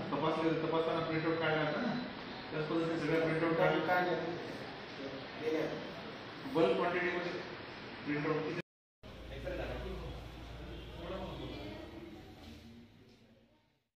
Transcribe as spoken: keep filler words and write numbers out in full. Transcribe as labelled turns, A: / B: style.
A: तपासले तपासताना प्रिंटआउट काढला होता ना, त्याच पद्धतीने सगळ्या प्रिंटआउट काढले. बल्क क्वांटिटीमध्ये प्रिंटआउट